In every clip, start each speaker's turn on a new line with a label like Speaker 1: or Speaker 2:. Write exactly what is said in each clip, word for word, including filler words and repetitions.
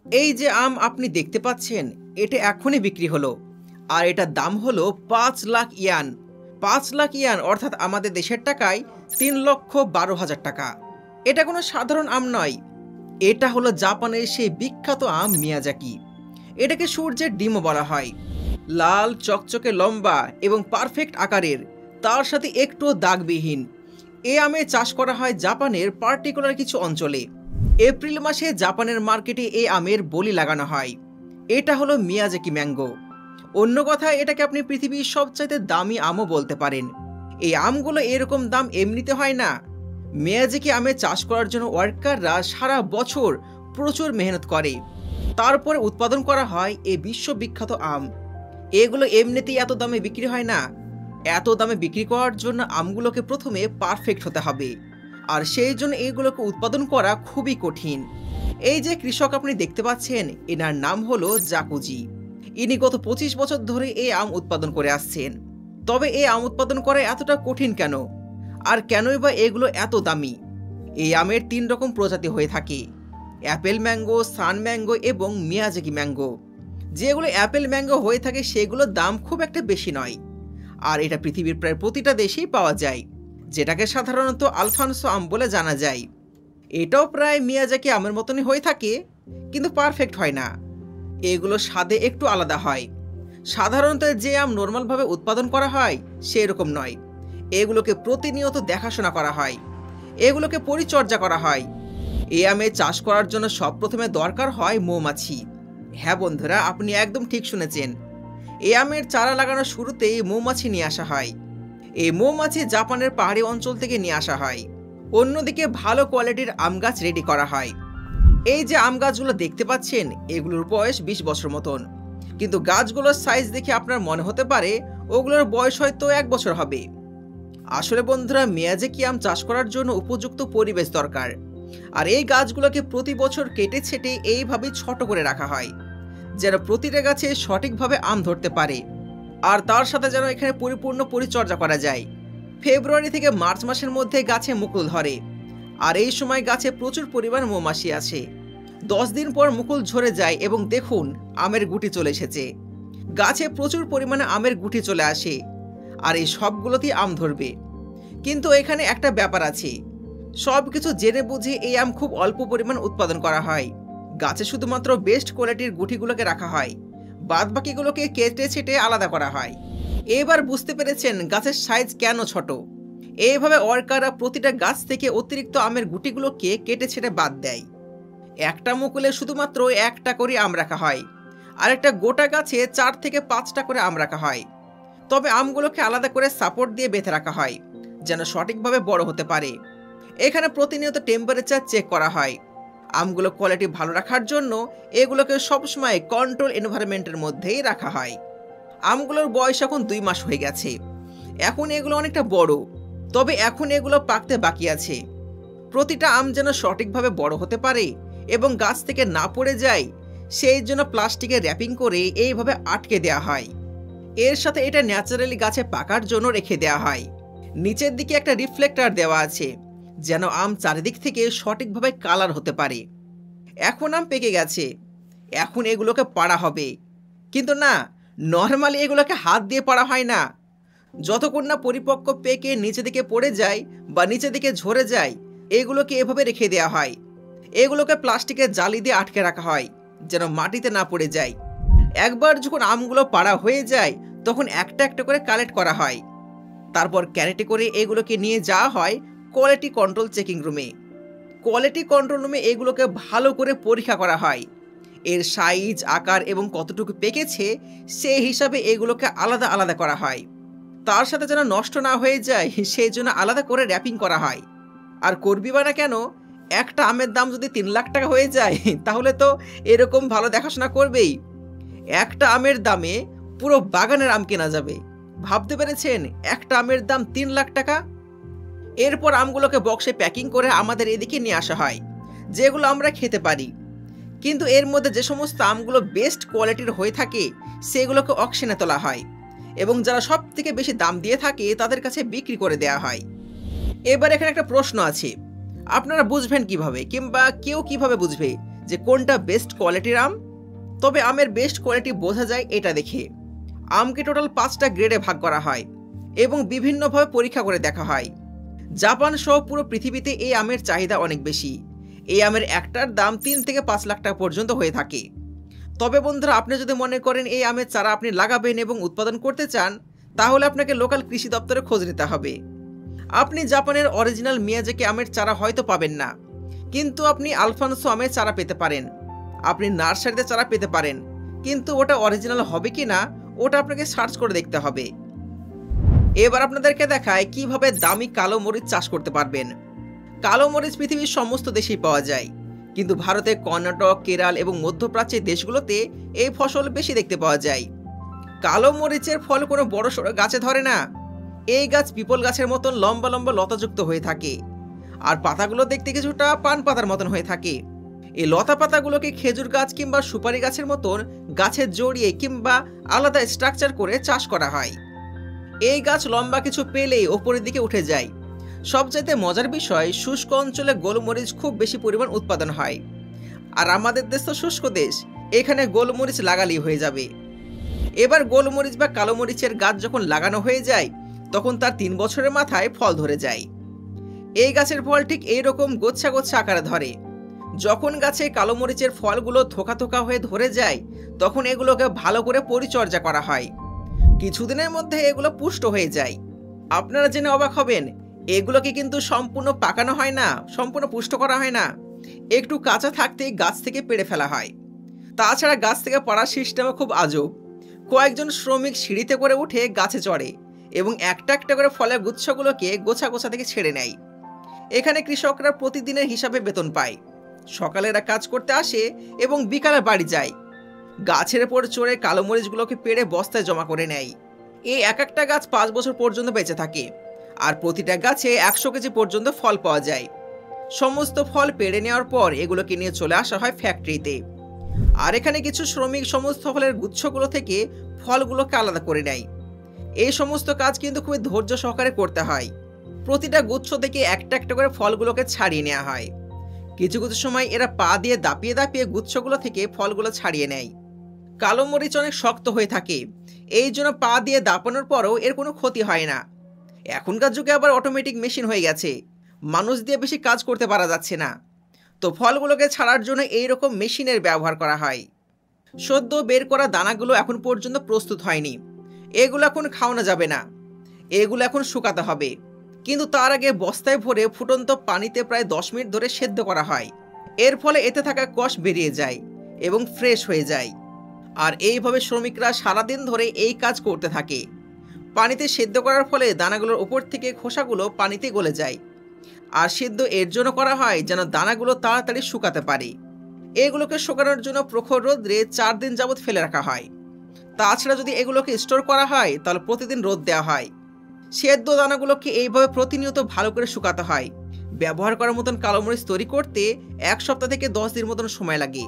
Speaker 1: এই যে আম আপনি দেখতে পাচ্ছেন, এটা এখনই বিক্রি হলো, আর এটার দাম হলো পাঁচ লাখ ইয়ান। পাঁচ লাখ ইয়ান অর্থাৎ আমাদের দেশের টাকায় তিন লক্ষ বারো হাজার টাকা। এটা কোনো সাধারণ আম নয়, এটা হলো জাপানের সেই বিখ্যাত আম মিয়াজাকি। এটাকে সূর্যের ডিমও বলা হয়। লাল চকচকে লম্বা এবং পারফেক্ট আকারের, তার সাথে একটু দাগবিহীন। এই আমের চাষ করা হয় জাপানের পার্টিকুলার কিছু অঞ্চলে। এপ্রিল মাসে জাপানের মার্কেটে এই আমের বলি লাগানো হয়। এটা হলো মিয়াজাকি ম্যাঙ্গো। অন্য কথায় এটাকে আপনি পৃথিবীর সবচাইতে দামি আমও বলতে পারেন। এই আমগুলো এরকম দাম এমনিতে হয় না। মিয়াজাকি আমের চাষ করার জন্য ওয়ার্কাররা সারা বছর প্রচুর মেহনত করে, তারপরে উৎপাদন করা হয় এই বিশ্ববিখ্যাত আম। এগুলো এমনিতেই এত দামে বিক্রি হয় না। এত দামে বিক্রি করার জন্য আমগুলোকে প্রথমে পারফেক্ট হতে হবে, আর সেই জন্য এইগুলোকে উৎপাদন করা খুবই কঠিন। এই যে কৃষক আপনি দেখতে পাচ্ছেন, এনার নাম হলো জাকুজি। ইনি গত পঁচিশ বছর ধরে এই আম উৎপাদন করে আসছেন। তবে এই আম উৎপাদন করা এতটা কঠিন কেন, আর কেনই বা এগুলো এত দামি? এই আমের তিন রকম প্রজাতি হয়ে থাকে: অ্যাপেল ম্যাঙ্গো, সান ম্যাঙ্গো এবং মিয়াজাকি ম্যাঙ্গো। যেগুলো অ্যাপেল ম্যাঙ্গো হয়ে থাকে সেগুলোর দাম খুব একটা বেশি নয়, আর এটা পৃথিবীর প্রায় প্রতিটা দেশেই পাওয়া যায়, যেটাকে সাধারণত আলফানসো আম বলে জানা যায়। এটাও প্রায় মিয়াজাকি আমের মতনই হয়ে থাকে, কিন্তু পারফেক্ট হয় না। এগুলো স্বাদে একটু আলাদা হয়। সাধারণত যে আম নর্মালভাবে উৎপাদন করা হয় সেরকম নয়। এগুলোকে প্রতিনিয়ত দেখাশোনা করা হয়, এগুলোকে পরিচর্যা করা হয়। এই আমের চাষ করার জন্য সব প্রথমে দরকার হয় মৌমাছি। হ্যাঁ বন্ধুরা, আপনি একদম ঠিক শুনেছেন। এই আমের চারা লাগানোর শুরুতেই মৌমাছি নিয়ে আসা হয়। এই মৌমাছি জাপানের পাহাড়ি অঞ্চল থেকে নিয়ে আসা হয়। অন্যদিকে ভালো কোয়ালিটির আম গাছ রেডি করা হয়। এই যে আম গাছগুলো দেখতে পাচ্ছেন, এগুলোর বয়স বিশ বছর মতন, কিন্তু গাছগুলোর সাইজ দেখে আপনার মনে হতে পারে ওগুলোর বয়স হয়তো এক বছর হবে। আসলে বন্ধুরা, মিয়াজাকি আম চাষ করার জন্য উপযুক্ত পরিবেশ দরকার, আর এই গাছগুলোকে প্রতি বছর কেটে ছেটে এইভাবে ছোট করে রাখা হয়, যেন প্রতিটা গাছে সঠিকভাবে আম ধরতে পারে, আর তার সাথে যেন এখানে পরিপূর্ণ পরিচর্যা করা যায়। ফেব্রুয়ারি থেকে মার্চ মাসের মধ্যে গাছে মুকুল ধরে, আর এই সময় গাছে প্রচুর পরিমাণ মৌমাছি আছে। দশ দিন পর মুকুল ঝরে যায় এবং দেখুন আমের গুটি চলে এসেছে। গাছে প্রচুর পরিমাণে আমের গুটি চলে আসে, আর এই সবগুলোতেই আম ধরবে। কিন্তু এখানে একটা ব্যাপার আছে, সব কিছু জেনে বুঝে এই আম খুব অল্প পরিমাণ উৎপাদন করা হয়। গাছে শুধুমাত্র বেস্ট কোয়ালিটির গুটিগুলোকে রাখা হয়, বাদ বাকিগুলোকে কেটে ছেটে আলাদা করা হয়। এবার বুঝতে পেরেছেন গাছের সাইজ কেন ছোট। এইভাবে ওয়ার্কাররা প্রতিটা গাছ থেকে অতিরিক্ত আমের গুটিগুলোকে কেটে ছেটে বাদ দেয়। একটা মুকুলে শুধুমাত্র একটা করে আম রাখা হয়, আর একটা গোটা গাছে চার থেকে পাঁচটা করে আম রাখা হয়। তবে আমগুলোকে আলাদা করে সাপোর্ট দিয়ে বেঁধে রাখা হয়, যেন সঠিকভাবে বড় হতে পারে। এখানে প্রতিনিয়ত টেম্পারেচার চেক করা হয়। আমগুলো কোয়ালিটি ভালো রাখার জন্য এগুলোকে সবসময় কন্ট্রোল এনভায়রনমেন্টের মধ্যেই রাখা হয়। আমগুলোর বয়স এখন দুই মাস হয়ে গেছে। এখন এগুলো অনেকটা বড়, তবে এখন এগুলো পাকতে বাকি আছে। প্রতিটা আম যেন সঠিকভাবে বড় হতে পারে এবং গাছ থেকে না পড়ে যায়, সেই জন্য প্লাস্টিকের র্যাপিং করে এইভাবে আটকে দেওয়া হয়। এর সাথে এটা ন্যাচারালি গাছে পাকার জন্য রেখে দেওয়া হয়। নিচের দিকে একটা রিফ্লেক্টর দেওয়া আছে, যেন আম চারিদিক থেকে সঠিকভাবে কালার হতে পারে। এখন আম পেকে গেছে, এখন এগুলোকে পাড়া হবে। কিন্তু না, নর্মালি এগুলোকে হাত দিয়ে পাড়া হয় না। যতক্ষণ না পরিপক্ক পেকে নিচে দিকে পড়ে যায় বা নিচে দিকে ঝরে যায়, এগুলোকে এভাবে রেখে দেওয়া হয়। এগুলোকে প্লাস্টিকের জালি দিয়ে আটকে রাখা হয়, যেন মাটিতে না পড়ে যায়। একবার যখন আমগুলো পাড়া হয়ে যায়, তখন একটা একটা করে কালেক্ট করা হয়। তারপর ক্যারেটে করে এগুলোকে নিয়ে যাওয়া হয় কোয়ালিটি কন্ট্রোল চেকিং রুমে। কোয়ালিটি কন্ট্রোল রুমে এগুলোকে ভালো করে পরীক্ষা করা হয়। এর সাইজ, আকার এবং কতটুকু পেকেছে সেই হিসাবে এগুলোকে আলাদা আলাদা করা হয়। তার সাথে যেন নষ্ট না হয়ে যায় সেই জন্য আলাদা করে র্যাপিং করা হয়। আর করবি বা না কেন, একটা আমের দাম যদি তিন লাখ টাকা হয়ে যায়, তাহলে তো এরকম ভালো দেখাশোনা করবেই। একটা আমের দামে পুরো বাগানের আম কেনা যাবে। ভাবতে পেরেছেন, একটা আমের দাম তিন লাখ টাকা। এরপর আমগুলোকে বক্সে প্যাকিং করে আমাদের এদিকে নিয়ে আসা হয়, যেগুলো আমরা খেতে পারি। কিন্তু এর মধ্যে যে সমস্ত আমগুলো বেস্ট কোয়ালিটির হয়ে থাকে সেগুলোকে অকশনে তোলা হয়, এবং যারা সব থেকে বেশি দাম দিয়ে থাকে তাদের কাছে বিক্রি করে দেওয়া হয়। এবার এখানে একটা প্রশ্ন আছে, আপনারা বুঝবেন কিভাবে, কিংবা কেউ কিভাবে বুঝবে যে কোনটা বেস্ট কোয়ালিটির আম? তবে আমের বেস্ট কোয়ালিটি বোঝা যায় এটা দেখে। আমকে টোটাল পাঁচটা গ্রেডে ভাগ করা হয় এবং বিভিন্নভাবে পরীক্ষা করে দেখা হয়। জাপান সহ পুরো পৃথিবীতে এই আমের চাহিদা অনেক বেশি। এই আমের একটার দাম তিন থেকে পাঁচ লাখ টাকা পর্যন্ত হয়ে থাকে। তবে বন্ধুরা, আপনি যদি মনে করেন এই আমের চারা আপনি লাগাবেন এবং উৎপাদন করতে চান, তাহলে আপনাকে লোকাল কৃষি দপ্তরে খোঁজ নিতে হবে। আপনি জাপানের অরিজিনাল মিয়াজাকি আমের চারা হয়তো পাবেন না, কিন্তু আপনি আলফানসো আমের চারা পেতে পারেন। আপনি নার্সারিতে চারা পেতে পারেন, কিন্তু ওটা অরিজিনাল হবে কি না ওটা আপনাকে সার্চ করে দেখতে হবে। এবার আপনাদেরকে দেখায় কিভাবে দামি কালো মরিচ চাষ করতে পারবেন। কালো মরিচ পৃথিবীর সমস্ত দেশেই পাওয়া যায়, কিন্তু ভারতে কর্ণাটক, কেরল এবং মধ্যপ্রাচ্যের দেশগুলোতে এই ফসল বেশি দেখতে পাওয়া যায়। কালো মরিচের ফল কোনো বড় সড়ো গাছে ধরে না। এই গাছ পিপল গাছের মতন লম্বা লম্বা লতাযুক্ত হয়ে থাকে, আর পাতাগুলো দেখতে কিছুটা পান পাতার মতন হয়ে থাকে। এই লতা পাতাগুলোকে খেজুর গাছ কিংবা সুপারি গাছের মতন গাছে জড়িয়ে কিংবা আলাদা স্ট্রাকচার করে চাষ করা হয়। এই গাছ লম্বা কিছু পেলেই ওপরের দিকে উঠে যায়। সবচাইতে মজার বিষয়, শুষ্ক অঞ্চলে গোলমরিচ খুব বেশি পরিমাণ উৎপাদন হয়। আর আমাদের দেশ তো শুষ্ক দেশ, এখানে গোলমরিচ লাগালেই হয়ে যাবে। এবার গোলমরিচ বা কালো মরিচের গাছ যখন লাগানো হয়ে যায়, তখন তার তিন বছরের মাথায় ফল ধরে যায়। এই গাছের ফল ঠিক এইরকম গোচ্ছা গোচ্ছা আকারে ধরে। যখন গাছে কালো মরিচের ফলগুলো থোকা থোকা হয়ে ধরে যায়, তখন এগুলোকে ভালো করে পরিচর্যা করা হয়। কিছুদিনের মধ্যে এগুলো পুষ্ট হয়ে যায়। আপনারা জেনে অবাক হবেন, এগুলোকে কিন্তু সম্পূর্ণ পাকানো হয় না, সম্পূর্ণ পুষ্ট করা হয় না। একটু কাঁচা থাকতেই গাছ থেকে পেড়ে ফেলা হয়। তাছাড়া গাছ থেকে পড়ার সিস্টেমও খুব আজব। কয়েকজন শ্রমিক সিঁড়িতে করে উঠে গাছে চড়ে এবং একটা একটা করে ফলের গুচ্ছগুলোকে গোছা গোছা থেকে ছেড়ে নেয়। এখানে কৃষকরা প্রতিদিনের হিসাবে বেতন পায়। সকালে এরা কাজ করতে আসে এবং বিকালে বাড়ি যায়। গাছের উপর চড়ে কালো মরিচগুলোকে পেড়ে বস্তায় জমা করে নেয়। এই এক একটা গাছ পাঁচ বছর পর্যন্ত বেঁচে থাকে, আর প্রতিটা গাছে একশো কেজি পর্যন্ত ফল পাওয়া যায়। সমস্ত ফল পেড়ে নেওয়ার পর এগুলোকে নিয়ে চলে আসা হয় ফ্যাক্টরিতে। আর এখানে কিছু শ্রমিক সমস্ত ফলের গুচ্ছগুলো থেকে ফলগুলোকে আলাদা করে নেয়। এই সমস্ত কাজ কিন্তু খুবই ধৈর্য সহকারে করতে হয়। প্রতিটা গুচ্ছ থেকে একটা একটা করে ফলগুলোকে ছাড়িয়ে নেওয়া হয়। কিছু কিছু সময় এরা পা দিয়ে দাপিয়ে দাপিয়ে গুচ্ছগুলো থেকে ফলগুলো ছাড়িয়ে নেয়। কালো মরিচ অনেক শক্ত হয়ে থাকে, এই জন্য পা দিয়ে দাপানোর পরও এর কোনো ক্ষতি হয় না। এখনকার যুগে আবার অটোমেটিক মেশিন হয়ে গেছে, মানুষ দিয়ে বেশি কাজ করতে পারা যাচ্ছে না। তো ফলগুলোকে ছাড়ার জন্য এইরকম মেশিনের ব্যবহার করা হয়। সদ্য বের করা দানাগুলো এখন পর্যন্ত প্রস্তুত হয়নি, এগুলো এখন খাওয়ানো যাবে না। এগুলো এখন শুকাতে হবে, কিন্তু তার আগে বস্তায় ভরে ফুটন্ত পানিতে প্রায় দশ মিনিট ধরে সেদ্ধ করা হয়। এর ফলে এতে থাকা কষ বেরিয়ে যায় এবং ফ্রেশ হয়ে যায়। আর এইভাবে শ্রমিকরা সারাদিন ধরে এই কাজ করতে থাকে। পানিতে সেদ্ধ করার ফলে দানাগুলোর উপর থেকে খোসাগুলো পানিতে গলে যায়। আর সেদ্ধ এর জন্য করা হয় যেন দানাগুলো তাড়াতাড়ি শুকাতে পারে। এগুলোকে শুকানোর জন্য প্রখর রোদ্রে চার দিন যাবৎ ফেলে রাখা হয়। তাছাড়া যদি এগুলোকে স্টোর করা হয় তাহলে প্রতিদিন রোদ দেওয়া হয়। সেদ্ধ দানাগুলোকে এইভাবে প্রতিনিয়ত ভালো করে শুকাতে হয়। ব্যবহার করার মতন কালো মরিচ তৈরি করতে এক সপ্তাহ থেকে দশ দিন মতন সময় লাগে।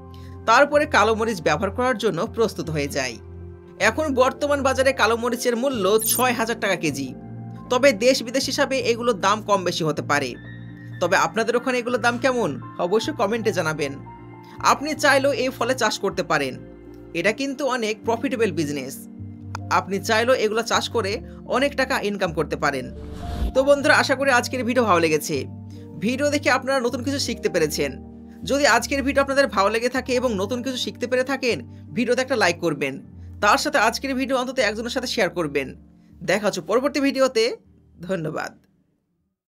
Speaker 1: তারপরে কালো মরিচ ব্যবহার করার জন্য প্রস্তুত হয়ে যায়। এখন বর্তমান বাজারে কালো মরিচের মূল্য ছয় হাজার টাকা কেজি। তবে দেশ বিদেশ হিসাবে এগুলোর দাম কম বেশি হতে পারে। তবে আপনাদের ওখানে এগুলোর দাম কেমন অবশ্যই কমেন্টে জানাবেন। আপনি চাইলেও এই ফলে চাষ করতে পারেন, এটা কিন্তু অনেক প্রফিটেবল বিজনেস। আপনি চাইলেও এগুলো চাষ করে অনেক টাকা ইনকাম করতে পারেন। তো বন্ধুরা, আশা করি আজকের ভিডিও ভালো লেগেছে। ভিডিও দেখে আপনারা নতুন কিছু শিখতে পেরেছেন। যদি আজকের ভিডিও আপনাদের ভালো লেগে থাকে এবং নতুন কিছু শিখতে পেরে থাকেন, ভিডিওতে একটা লাইক করবেন। তার সাথে আজকের ভিডিও অন্তত একজনের সাথে শেয়ার করবেন। দেখা হচ্ছে পরবর্তী ভিডিওতে। ধন্যবাদ।